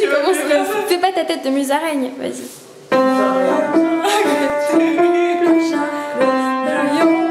Vas-y, commence. Fais pas ta tête de musaraigne, vas-y.